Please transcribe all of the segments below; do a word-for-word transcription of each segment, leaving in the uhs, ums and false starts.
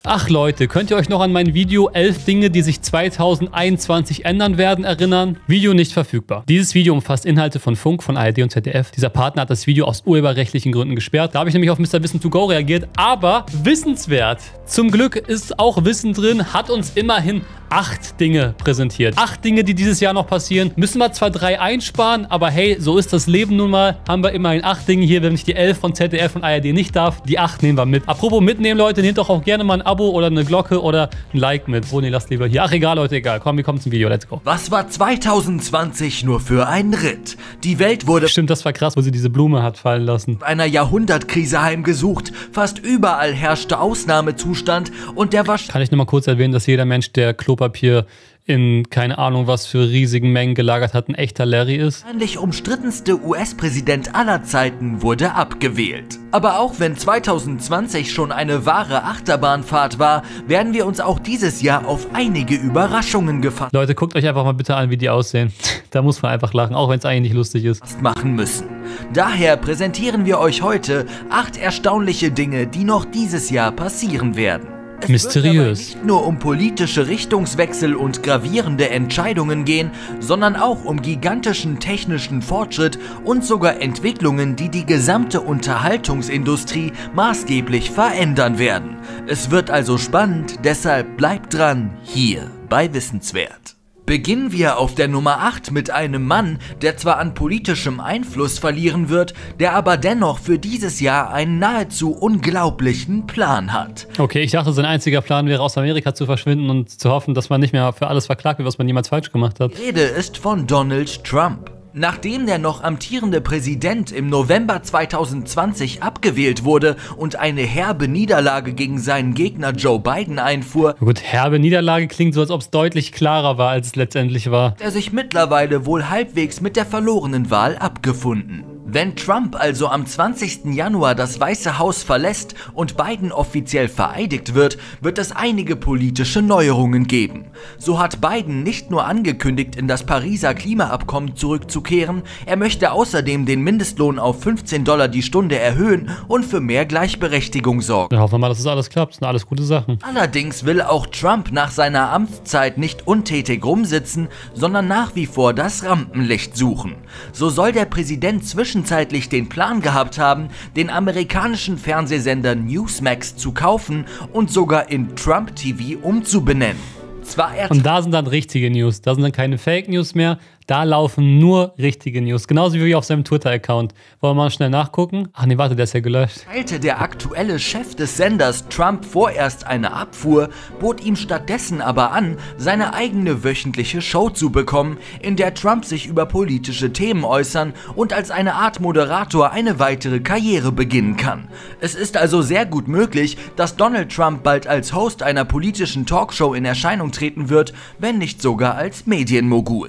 Ach Leute, könnt ihr euch noch an mein Video elf Dinge, die sich zweitausendeinundzwanzig ändern werden, erinnern? Video nicht verfügbar. Dieses Video umfasst Inhalte von Funk, von A R D und Z D F. Dieser Partner hat das Video aus urheberrechtlichen Gründen gesperrt. Da habe ich nämlich auf Mister Wissen to go reagiert, aber wissenswert. Zum Glück ist auch Wissen drin, hat uns immerhin acht Dinge präsentiert. Acht Dinge, die dieses Jahr noch passieren. Müssen wir zwar drei einsparen, aber hey, so ist das Leben nun mal. Haben wir immerhin acht Dinge hier, wenn ich die elf von Z D F und A R D nicht darf. Die acht nehmen wir mit. Apropos mitnehmen, Leute, nehmt doch auch gerne mal ein Abo oder eine Glocke oder ein Like mit. Oh nee, lasst lieber hier. Ach egal, Leute, egal. Komm, wir kommen zum Video. Let's go. Was war zweitausendzwanzig nur für ein Ritt? Die Welt wurde Stimmt, das war krass, wo sie diese Blume hat fallen lassen. einer Jahrhundertkrise heimgesucht. Fast überall herrschte Ausnahmezustand und der war... Kann ich nur mal kurz erwähnen, dass jeder Mensch, der Klopapier in keine Ahnung was für riesigen Mengen gelagert hat, ein echter Larry ist? wahrscheinlich umstrittenste U S-Präsident aller Zeiten wurde abgewählt. Aber auch wenn zweitausendzwanzig schon eine wahre Achterbahnfahrt war, werden wir uns auch dieses Jahr auf einige Überraschungen gefasst Leute, guckt euch einfach mal bitte an, wie die aussehen. Da muss man einfach lachen, auch wenn es eigentlich nicht lustig ist. machen müssen. Daher präsentieren wir euch heute acht erstaunliche Dinge, die noch dieses Jahr passieren werden. Es Mysteriös. wird dabei nicht nur um politische Richtungswechsel und gravierende Entscheidungen gehen, sondern auch um gigantischen technischen Fortschritt und sogar Entwicklungen, die die gesamte Unterhaltungsindustrie maßgeblich verändern werden. Es wird also spannend, deshalb bleibt dran, hier bei Wissenswert. Beginnen wir auf der Nummer acht mit einem Mann, der zwar an politischem Einfluss verlieren wird, der aber dennoch für dieses Jahr einen nahezu unglaublichen Plan hat. Okay, ich dachte, sein einziger Plan wäre, aus Amerika zu verschwinden und zu hoffen, dass man nicht mehr für alles verklagt wird, was man jemals falsch gemacht hat. Die Rede ist von Donald Trump. Nachdem der noch amtierende Präsident im November zweitausendzwanzig abgewählt wurde und eine herbe Niederlage gegen seinen Gegner Joe Biden einfuhr, Na gut, herbe Niederlage klingt so, als ob es deutlich klarer war, als es letztendlich war. hat er sich mittlerweile wohl halbwegs mit der verlorenen Wahl abgefunden. Wenn Trump also am zwanzigsten Januar das Weiße Haus verlässt und Biden offiziell vereidigt wird, wird es einige politische Neuerungen geben. So hat Biden nicht nur angekündigt, in das Pariser Klimaabkommen zurückzukehren, er möchte außerdem den Mindestlohn auf fünfzehn Dollar die Stunde erhöhen und für mehr Gleichberechtigung sorgen. Dann hoffen wir mal, dass das alles klappt. Das sind alles gute Sachen. Allerdings will auch Trump nach seiner Amtszeit nicht untätig rumsitzen, sondern nach wie vor das Rampenlicht suchen. So soll der Präsident zwischenzeitlich den Plan gehabt haben, den amerikanischen Fernsehsender Newsmax zu kaufen und sogar in Trump T V umzubenennen. Zwar er Und da sind dann richtige News. Da sind dann keine Fake News mehr. Da laufen nur richtige News. Genauso wie auf seinem Twitter-Account. Wollen wir mal schnell nachgucken? Ach nee, warte, der ist ja gelöscht. teilte der aktuelle Chef des Senders Trump vorerst eine Abfuhr, bot ihm stattdessen aber an, seine eigene wöchentliche Show zu bekommen, in der Trump sich über politische Themen äußern und als eine Art Moderator eine weitere Karriere beginnen kann. Es ist also sehr gut möglich, dass Donald Trump bald als Host einer politischen Talkshow in Erscheinung treten wird, wenn nicht sogar als Medienmogul.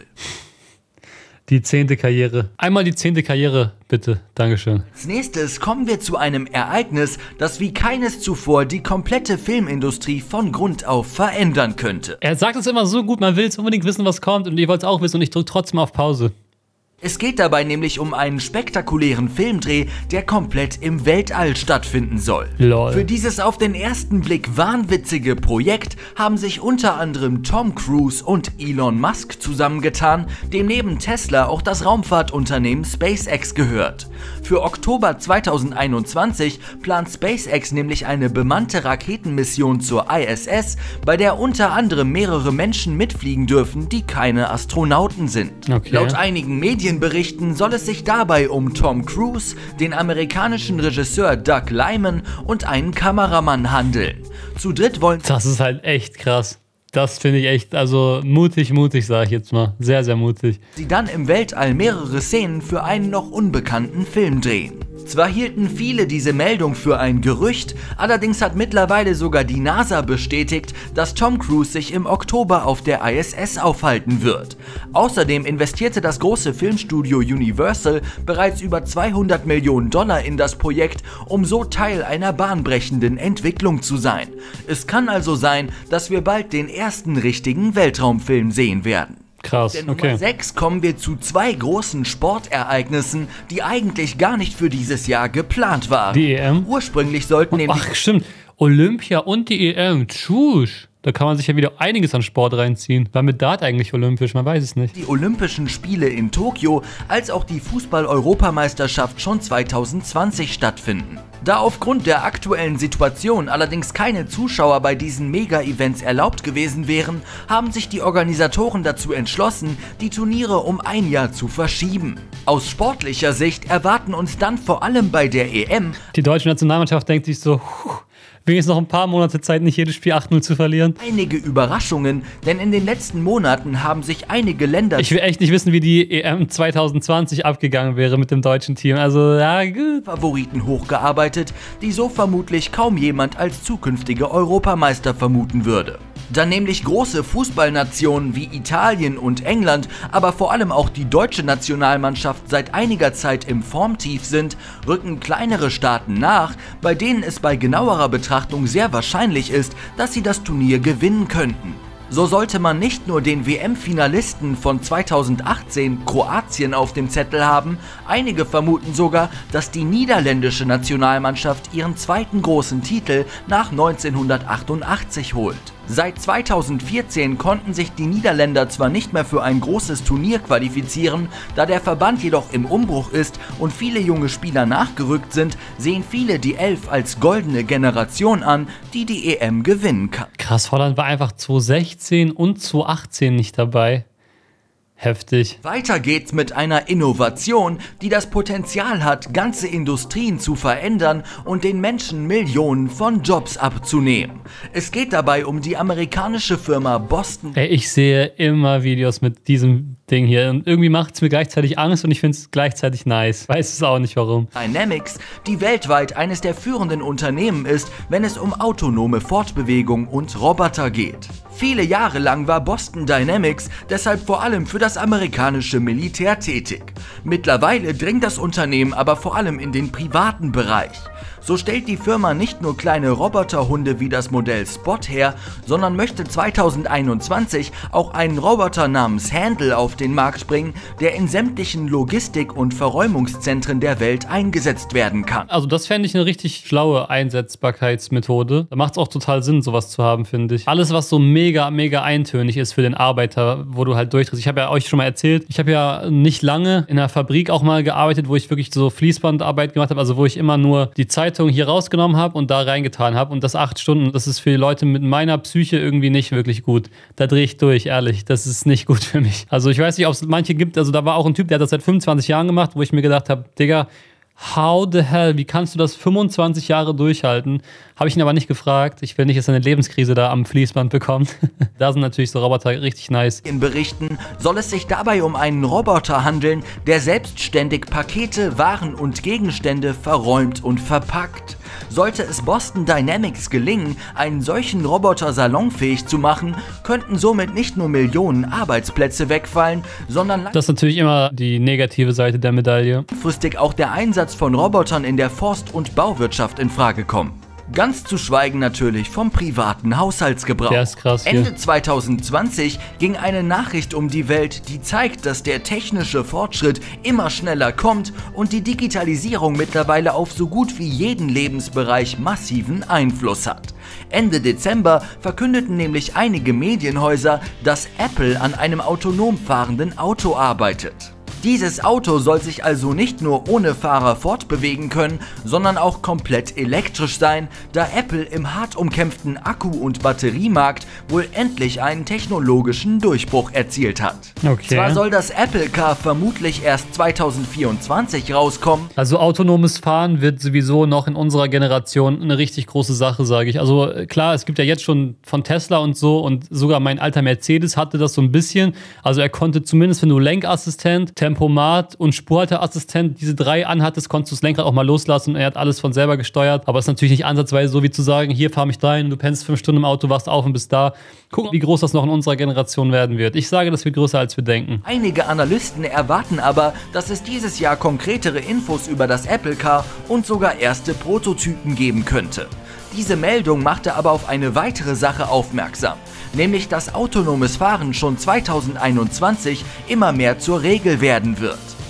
Die zehnte Karriere. Einmal die zehnte Karriere, bitte. Dankeschön. Als nächstes kommen wir zu einem Ereignis, das wie keines zuvor die komplette Filmindustrie von Grund auf verändern könnte. Er sagt es immer so gut, man will es unbedingt wissen, was kommt und ihr wollt es auch wissen und ich drücke trotzdem auf Pause. Es geht dabei nämlich um einen spektakulären Filmdreh, der komplett im Weltall stattfinden soll. Lol. Für dieses auf den ersten Blick wahnwitzige Projekt haben sich unter anderem Tom Cruise und Elon Musk zusammengetan, dem neben Tesla auch das Raumfahrtunternehmen SpaceX gehört. Für Oktober zweitausendeinundzwanzig plant SpaceX nämlich eine bemannte Raketenmission zur I S S, bei der unter anderem mehrere Menschen mitfliegen dürfen, die keine Astronauten sind. Okay. Laut einigen Medien Berichten soll es sich dabei um Tom Cruise, den amerikanischen Regisseur Doug Liman und einen Kameramann handeln. Zu dritt wollen Das ist halt echt krass. Das finde ich echt, also mutig, mutig, sage ich jetzt mal. Sehr, sehr mutig. sie dann im Weltall mehrere Szenen für einen noch unbekannten Film drehen. Zwar hielten viele diese Meldung für ein Gerücht, allerdings hat mittlerweile sogar die NASA bestätigt, dass Tom Cruise sich im Oktober auf der I S S aufhalten wird. Außerdem investierte das große Filmstudio Universal bereits über zweihundert Millionen Dollar in das Projekt, um so Teil einer bahnbrechenden Entwicklung zu sein. Es kann also sein, dass wir bald den ersten richtigen Weltraumfilm sehen werden. Krass, Der Nummer okay. sechs kommen wir zu zwei großen Sportereignissen, die eigentlich gar nicht für dieses Jahr geplant waren. Die E M? Ursprünglich sollten nämlich Ach, stimmt. Olympia und die E M. Tschüss. Da kann man sich ja wieder einiges an Sport reinziehen. War mit Dart eigentlich olympisch? Man weiß es nicht. Die Olympischen Spiele in Tokio als auch die Fußball-Europameisterschaft schon zweitausendzwanzig stattfinden. Da aufgrund der aktuellen Situation allerdings keine Zuschauer bei diesen Mega-Events erlaubt gewesen wären, haben sich die Organisatoren dazu entschlossen, die Turniere um ein Jahr zu verschieben. Aus sportlicher Sicht erwarten uns dann vor allem bei der E M... Die deutsche Nationalmannschaft denkt sich so... wenigstens noch ein paar Monate Zeit, nicht jedes Spiel acht null zu verlieren. Einige Überraschungen, denn in den letzten Monaten haben sich einige Länder... Ich will echt nicht wissen, wie die E M zwanzig zwanzig abgegangen wäre mit dem deutschen Team. Also, ja, gut. Favoriten hochgearbeitet, die so vermutlich kaum jemand als zukünftige Europameister vermuten würde. Da nämlich große Fußballnationen wie Italien und England, aber vor allem auch die deutsche Nationalmannschaft seit einiger Zeit im Formtief sind, rücken kleinere Staaten nach, bei denen es bei genauerer Betrachtung sehr wahrscheinlich ist, dass sie das Turnier gewinnen könnten. So sollte man nicht nur den W M-Finalisten von zweitausendachtzehn Kroatien auf dem Zettel haben, einige vermuten sogar, dass die niederländische Nationalmannschaft ihren zweiten großen Titel nach neunzehnhundertachtundachtzig holt. Seit zweitausendvierzehn konnten sich die Niederländer zwar nicht mehr für ein großes Turnier qualifizieren, da der Verband jedoch im Umbruch ist und viele junge Spieler nachgerückt sind, sehen viele die Elf als goldene Generation an, die die E M gewinnen kann. Krass, Holland war einfach zweitausendsechzehn und zweitausendachtzehn nicht dabei. Heftig. Weiter geht's mit einer Innovation, die das Potenzial hat, ganze Industrien zu verändern und den Menschen Millionen von Jobs abzunehmen. Es geht dabei um die amerikanische Firma Boston. Ey, ich sehe immer Videos mit diesem Ding hier und irgendwie macht es mir gleichzeitig Angst und ich finde es gleichzeitig nice. Weiß es auch nicht warum. Dynamics, die weltweit eines der führenden Unternehmen ist, wenn es um autonome Fortbewegung und Roboter geht. Viele Jahre lang war Boston Dynamics deshalb vor allem für das amerikanische Militär tätig. Mittlerweile dringt das Unternehmen aber vor allem in den privaten Bereich. So stellt die Firma nicht nur kleine Roboterhunde wie das Modell Spot her, sondern möchte zweitausendeinundzwanzig auch einen Roboter namens Handle auf den Markt bringen, der in sämtlichen Logistik- und Verräumungszentren der Welt eingesetzt werden kann. Also das fände ich eine richtig schlaue Einsetzbarkeitsmethode. Da macht es auch total Sinn, sowas zu haben, finde ich. Alles, was so mega, mega eintönig ist für den Arbeiter, wo du halt durchdrehst. Ich habe ja euch schon mal erzählt, ich habe ja nicht lange in einer Fabrik auch mal gearbeitet, wo ich wirklich so Fließbandarbeit gemacht habe, also wo ich immer nur die Zeitung hier rausgenommen habe und da reingetan habe und das acht Stunden, das ist für die Leute mit meiner Psyche irgendwie nicht wirklich gut. Da drehe ich durch, ehrlich, das ist nicht gut für mich. Also ich weiß nicht, ob es manche gibt, also da war auch ein Typ, der hat das seit fünfundzwanzig Jahren gemacht, wo ich mir gedacht habe, Digga, how the hell, wie kannst du das fünfundzwanzig Jahre durchhalten? Habe ich ihn aber nicht gefragt. Ich will nicht, dass er eine Lebenskrise da am Fließband bekommt. Da sind natürlich so Roboter richtig nice. In Berichten soll es sich dabei um einen Roboter handeln, der selbstständig Pakete, Waren und Gegenstände verräumt und verpackt. Sollte es Boston Dynamics gelingen, einen solchen Roboter salonfähig zu machen, könnten somit nicht nur Millionen Arbeitsplätze wegfallen, sondern das ist natürlich immer die negative Seite der Medaille. Langfristig auch der Einsatz von Robotern in der Forst- und Bauwirtschaft in Frage kommen. Ganz zu schweigen natürlich vom privaten Haushaltsgebrauch. Der ist krass hier. Ende zweitausendzwanzig ging eine Nachricht um die Welt, die zeigt, dass der technische Fortschritt immer schneller kommt und die Digitalisierung mittlerweile auf so gut wie jeden Lebensbereich massiven Einfluss hat. Ende Dezember verkündeten nämlich einige Medienhäuser, dass Apple an einem autonom fahrenden Auto arbeitet. Dieses Auto soll sich also nicht nur ohne Fahrer fortbewegen können, sondern auch komplett elektrisch sein, da Apple im hart umkämpften Akku- und Batteriemarkt wohl endlich einen technologischen Durchbruch erzielt hat. Okay. Zwar soll das Apple Car vermutlich erst zweitausendvierundzwanzig rauskommen. Also autonomes Fahren wird sowieso noch in unserer Generation eine richtig große Sache, sage ich. Also klar, es gibt ja jetzt schon von Tesla und so und sogar mein alter Mercedes hatte das so ein bisschen. Also er konnte zumindest, wenn du Lenkassistent, Tempomat und Spurhalteassistent diese drei anhattest, konntest du das Lenkrad auch mal loslassen und er hat alles von selber gesteuert. Aber es ist natürlich nicht ansatzweise so wie zu sagen, hier fahr mich dahin, du pennst fünf Stunden im Auto, wachst auf und bist da. Gucken, wie groß das noch in unserer Generation werden wird. Ich sage, das wird größer, als wir denken. Einige Analysten erwarten aber, dass es dieses Jahr konkretere Infos über das Apple Car und sogar erste Prototypen geben könnte. Diese Meldung machte aber auf eine weitere Sache aufmerksam, nämlich dass autonomes Fahren schon zweitausendeinundzwanzig immer mehr zur Regel werden wird.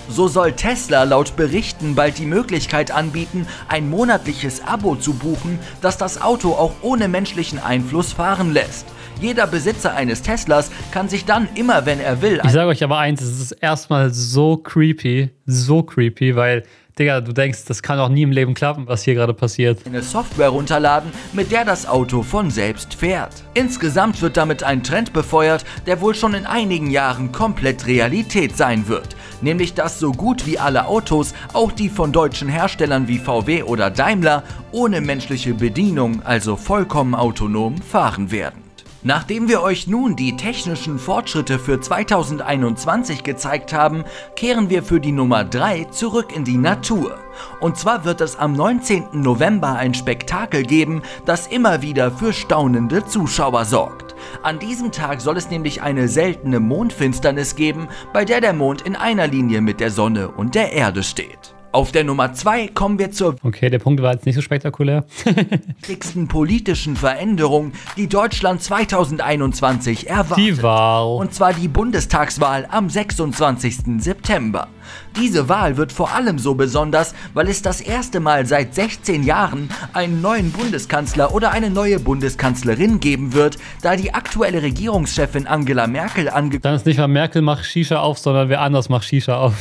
So soll Tesla laut Berichten bald die Möglichkeit anbieten, ein monatliches Abo zu buchen, das das Auto auch ohne menschlichen Einfluss fahren lässt. Jeder Besitzer eines Teslas kann sich dann immer, wenn er will... Ich sage euch aber eins, es ist erstmal so creepy, so creepy, weil, Digga, du denkst, das kann auch nie im Leben klappen, was hier gerade passiert. ...eine Software runterladen, mit der das Auto von selbst fährt. Insgesamt wird damit ein Trend befeuert, der wohl schon in einigen Jahren komplett Realität sein wird. Nämlich, dass so gut wie alle Autos, auch die von deutschen Herstellern wie V W oder Daimler, ohne menschliche Bedienung, also vollkommen autonom, fahren werden. Nachdem wir euch nun die technischen Fortschritte für zweitausendeinundzwanzig gezeigt haben, kehren wir für die Nummer drei zurück in die Natur. Und zwar wird es am neunzehnten November ein Spektakel geben, das immer wieder für staunende Zuschauer sorgt. An diesem Tag soll es nämlich eine seltene Mondfinsternis geben, bei der der Mond in einer Linie mit der Sonne und der Erde steht. Auf der Nummer zwei kommen wir zur Okay, der Punkt war jetzt nicht so spektakulär. wichtigsten politischen Veränderung, die Deutschland zweitausendeinundzwanzig erwartet. Die Wahl. Und zwar die Bundestagswahl am sechsundzwanzigsten September. Diese Wahl wird vor allem so besonders, weil es das erste Mal seit sechzehn Jahren einen neuen Bundeskanzler oder eine neue Bundeskanzlerin geben wird, da die aktuelle Regierungschefin Angela Merkel ange... Dann ist nicht mal Merkel macht Shisha auf, sondern wer anders macht Shisha auf.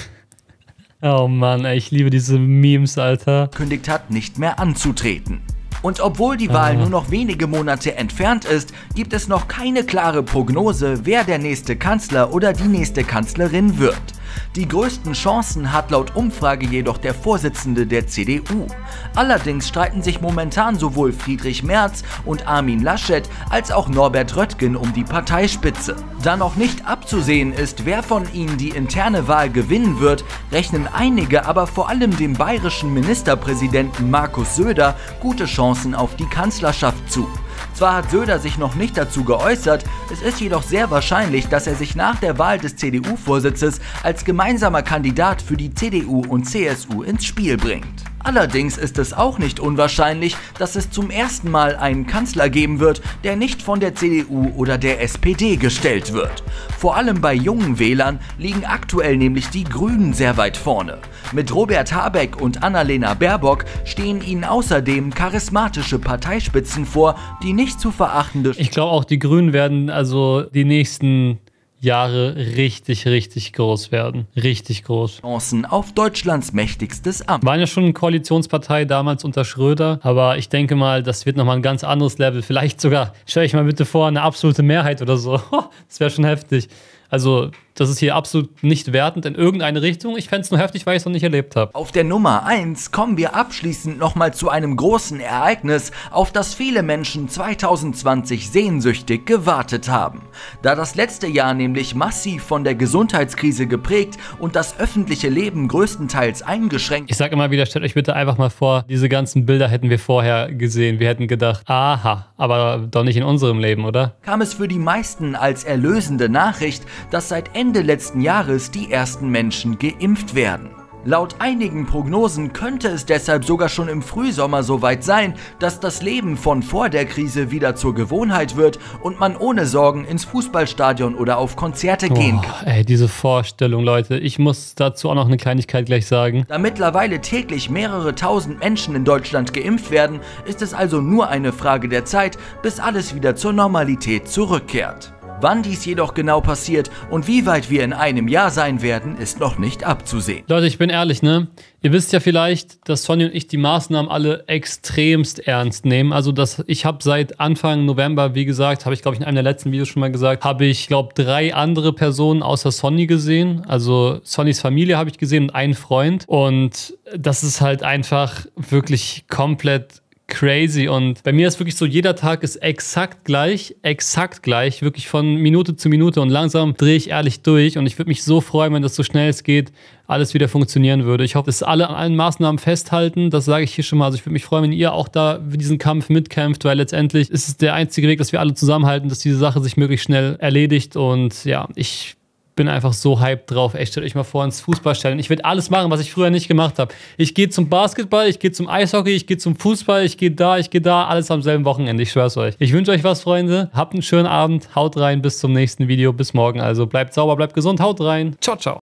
Oh Mann, ey, ich liebe diese Memes, Alter. ...gekündigt hat, nicht mehr anzutreten. Und obwohl die Wahl ah. nur noch wenige Monate entfernt ist, gibt es noch keine klare Prognose, wer der nächste Kanzler oder die nächste Kanzlerin wird. Die größten Chancen hat laut Umfrage jedoch der Vorsitzende der C D U. Allerdings streiten sich momentan sowohl Friedrich Merz und Armin Laschet als auch Norbert Röttgen um die Parteispitze. Da noch nicht abzusehen ist, wer von ihnen die interne Wahl gewinnen wird, rechnen einige aber vor allem dem bayerischen Ministerpräsidenten Markus Söder gute Chancen auf die Kanzlerschaft zu. Zwar hat Söder sich noch nicht dazu geäußert, es ist jedoch sehr wahrscheinlich, dass er sich nach der Wahl des C D U-Vorsitzes als gemeinsamer Kandidat für die C D U und C S U ins Spiel bringt. Allerdings ist es auch nicht unwahrscheinlich, dass es zum ersten Mal einen Kanzler geben wird, der nicht von der C D U oder der S P D gestellt wird. Vor allem bei jungen Wählern liegen aktuell nämlich die Grünen sehr weit vorne. Mit Robert Habeck und Annalena Baerbock stehen ihnen außerdem charismatische Parteispitzen vor, die nicht zu verachtende... Ich glaube auch, die Grünen werden also die nächsten Jahre richtig, richtig groß werden. Richtig groß. Chancen auf Deutschlands mächtigstes Amt. Waren ja schon eine Koalitionspartei damals unter Schröder, aber ich denke mal, das wird nochmal ein ganz anderes Level. Vielleicht sogar, stell euch mal bitte vor, eine absolute Mehrheit oder so. Das wäre schon heftig. Also, das ist hier absolut nicht wertend in irgendeine Richtung. Ich fände es nur heftig, weil ich es noch nicht erlebt habe. Auf der Nummer eins kommen wir abschließend nochmal zu einem großen Ereignis, auf das viele Menschen zweitausendzwanzig sehnsüchtig gewartet haben. Da das letzte Jahr nämlich massiv von der Gesundheitskrise geprägt und das öffentliche Leben größtenteils eingeschränkt... Ich sag immer wieder, stellt euch bitte einfach mal vor, diese ganzen Bilder hätten wir vorher gesehen. Wir hätten gedacht, aha, aber doch nicht in unserem Leben, oder? ...kam es für die meisten als erlösende Nachricht, dass seit Ende letzten Jahres die ersten Menschen geimpft werden. Laut einigen Prognosen könnte es deshalb sogar schon im Frühsommer soweit sein, dass das Leben von vor der Krise wieder zur Gewohnheit wird und man ohne Sorgen ins Fußballstadion oder auf Konzerte gehen kann. Oh, ey, diese Vorstellung, Leute. Ich muss dazu auch noch eine Kleinigkeit gleich sagen. Da mittlerweile täglich mehrere tausend Menschen in Deutschland geimpft werden, ist es also nur eine Frage der Zeit, bis alles wieder zur Normalität zurückkehrt. Wann dies jedoch genau passiert und wie weit wir in einem Jahr sein werden, ist noch nicht abzusehen. Leute, ich bin ehrlich, ne? Ihr wisst ja vielleicht, dass Sonny und ich die Maßnahmen alle extremst ernst nehmen. Also dass ich habe seit Anfang November, wie gesagt, habe ich glaube ich in einem der letzten Videos schon mal gesagt, habe ich glaube drei andere Personen außer Sonny gesehen. Also Sonnys Familie habe ich gesehen und einen Freund. Und das ist halt einfach wirklich komplett crazy. Und bei mir ist wirklich so, jeder Tag ist exakt gleich, exakt gleich, wirklich von Minute zu Minute und langsam drehe ich ehrlich durch und ich würde mich so freuen, wenn das so schnell es geht, alles wieder funktionieren würde. Ich hoffe, dass alle an allen Maßnahmen festhalten, das sage ich hier schon mal. Also ich würde mich freuen, wenn ihr auch da diesen Kampf mitkämpft, weil letztendlich ist es der einzige Weg, dass wir alle zusammenhalten, dass diese Sache sich möglichst schnell erledigt und ja, ich bin einfach so hyped drauf. Ey, stellt euch mal vor, ins Fußballstadion. Ich werde alles machen, was ich früher nicht gemacht habe. Ich gehe zum Basketball, ich gehe zum Eishockey, ich gehe zum Fußball, ich gehe da, ich gehe da. Alles am selben Wochenende, ich schwör's euch. Ich wünsche euch was, Freunde. Habt einen schönen Abend. Haut rein, bis zum nächsten Video. Bis morgen. Also bleibt sauber, bleibt gesund. Haut rein. Ciao, ciao.